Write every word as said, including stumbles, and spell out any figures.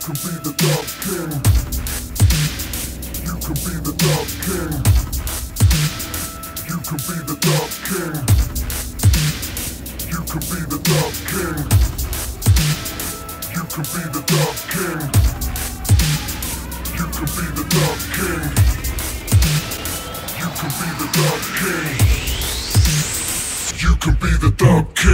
can be the Dub King. You can be the Dub King. You can be the Dub King. You can be the Dub King. You can be the Dub King. You can be the Dub King. You can be the Dub King. You can be the Dub King.